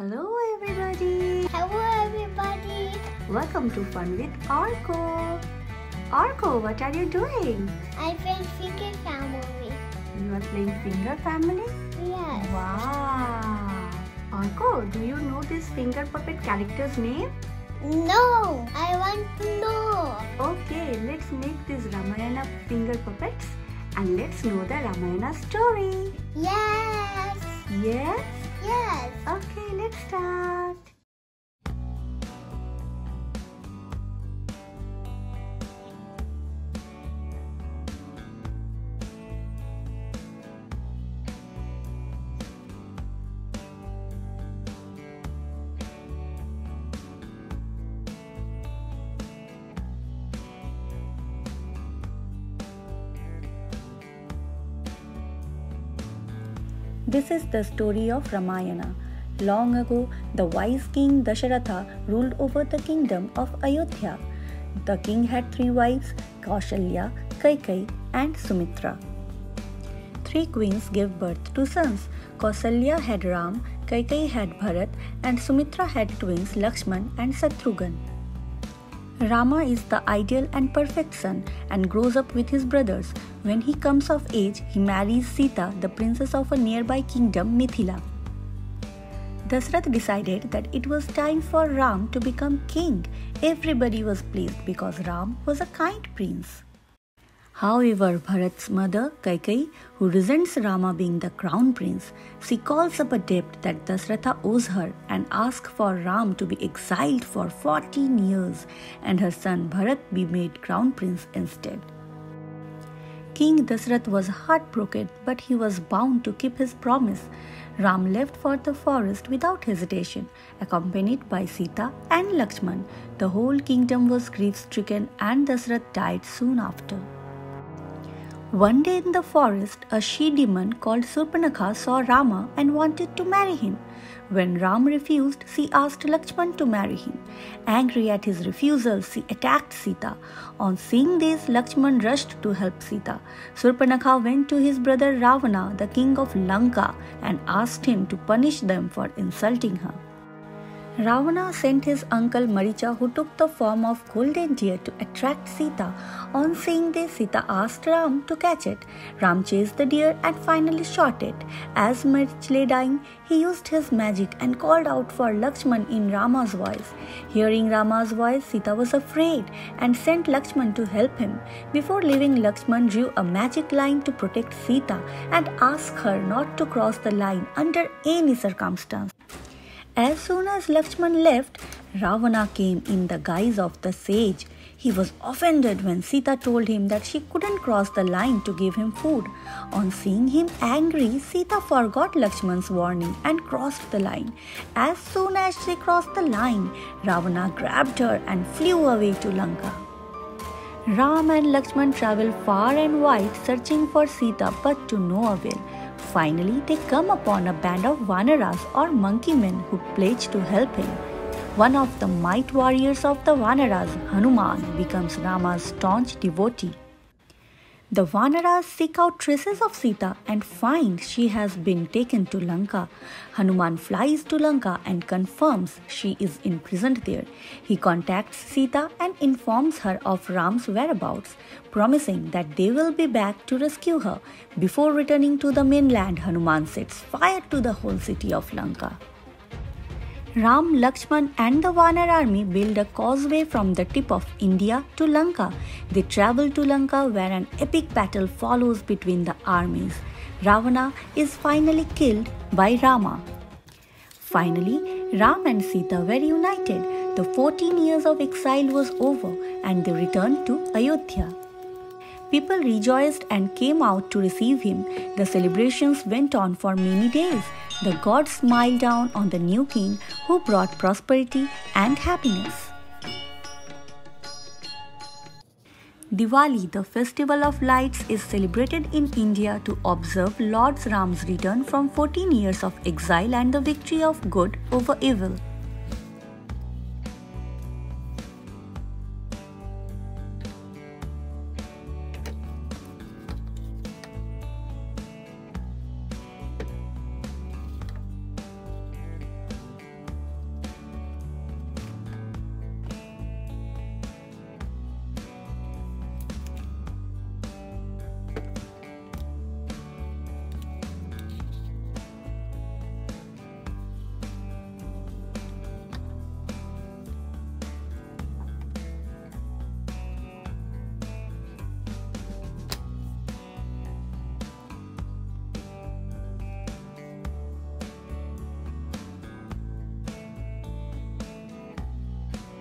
Hello everybody! Hello everybody! Welcome to Fun with Arko! Arko, what are you doing? I played Finger Family. You are playing Finger Family? Yes. Wow! Arko, do you know this finger puppet character's name? No! I want to know. Okay, let's make these Ramayana finger puppets and let's know the Ramayana story. Yes! Yes? Yes! Okay, let's start. This is the story of Ramayana. Long ago, the wise king Dasharatha ruled over the kingdom of Ayodhya. The king had 3 wives, Kaushalya, Kaikeyi and Sumitra. 3 queens gave birth to sons. Kausalya had Ram, Kaikeyi had Bharat and Sumitra had twins Lakshman and Shatrughan. Rama is the ideal and perfect son and grows up with his brothers. When he comes of age, he marries Sita, the princess of a nearby kingdom, Mithila. Dasarath decided that it was time for Ram to become king. Everybody was pleased because Ram was a kind prince. However, Bharat's mother, Kaikeyi, who resents Rama being the crown prince, she calls up a debt that Dasratha owes her and asks for Ram to be exiled for 14 years and her son Bharat be made crown prince instead. King Dasarath was heartbroken, but he was bound to keep his promise. Ram left for the forest without hesitation, accompanied by Sita and Lakshman. The whole kingdom was grief-stricken and Dasarath died soon after. One day in the forest, a she-demon called Surpanakha saw Rama and wanted to marry him. When Ram refused, she asked Lakshman to marry him. Angry at his refusal, she attacked Sita. On seeing this, Lakshman rushed to help Sita. Surpanakha went to his brother Ravana, the king of Lanka, and asked him to punish them for insulting her. Ravana sent his uncle Maricha, who took the form of golden deer, to attract Sita. On seeing this, Sita asked Ram to catch it. Ram chased the deer and finally shot it. As Marich lay dying, he used his magic and called out for Lakshman in Rama's voice. Hearing Rama's voice, Sita was afraid and sent Lakshman to help him. Before leaving, Lakshman drew a magic line to protect Sita and asked her not to cross the line under any circumstance. As soon as Lakshman left, Ravana came in the guise of the sage. He was offended when Sita told him that she couldn't cross the line to give him food. On seeing him angry, Sita forgot Lakshman's warning and crossed the line. As soon as she crossed the line, Ravana grabbed her and flew away to Lanka. Ram and Lakshman traveled far and wide searching for Sita, but to no avail. Finally, they come upon a band of Vanaras or monkey men who pledge to help him. One of the might warriors of the Vanaras, Hanuman, becomes Rama's staunch devotee. The Vanaras seek out traces of Sita and find she has been taken to Lanka. Hanuman flies to Lanka and confirms she is imprisoned there. He contacts Sita and informs her of Ram's whereabouts, promising that they will be back to rescue her. Before returning to the mainland, Hanuman sets fire to the whole city of Lanka. Ram, Lakshman and the Vanar army build a causeway from the tip of India to Lanka. They travel to Lanka where an epic battle follows between the armies. Ravana is finally killed by Rama. Finally, Ram and Sita were united. The 14 years of exile was over and they returned to Ayodhya. People rejoiced and came out to receive him. The celebrations went on for many days. The gods smiled down on the new king who brought prosperity and happiness. Diwali, the festival of lights, is celebrated in India to observe Lord Ram's return from 14 years of exile and the victory of good over evil.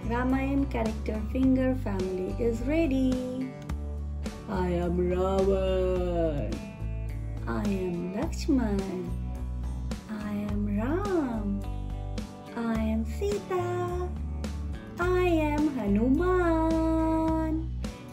Ramayana character finger family is ready. I am Ravan. I am Lakshman. I am Ram. I am Sita. I am Hanuman.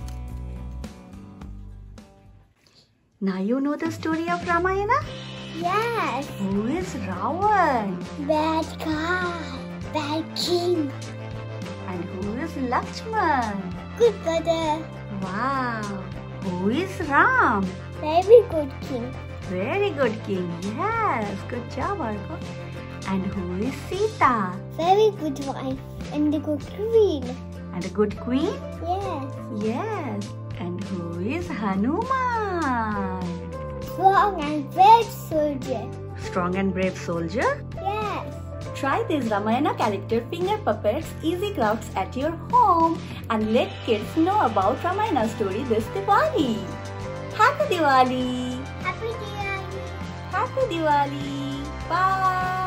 Now you know the story of Ramayana? Yes. Who is Ravan? Bad guy. Bad king. And who is Lakshman? Good brother. Wow. Who is Ram? Very good king. Very good king. Yes. Good job, Arko. And who is Sita? Very good wife. And the good queen. And a good queen? Yes. Yes. And who is Hanuman? Strong and brave soldier. Strong and brave soldier? Yes. Try these Ramayana character finger puppets easy crafts at your home and let kids know about Ramayana story this Diwali. Happy Diwali! Happy Diwali. Happy Diwali! Bye!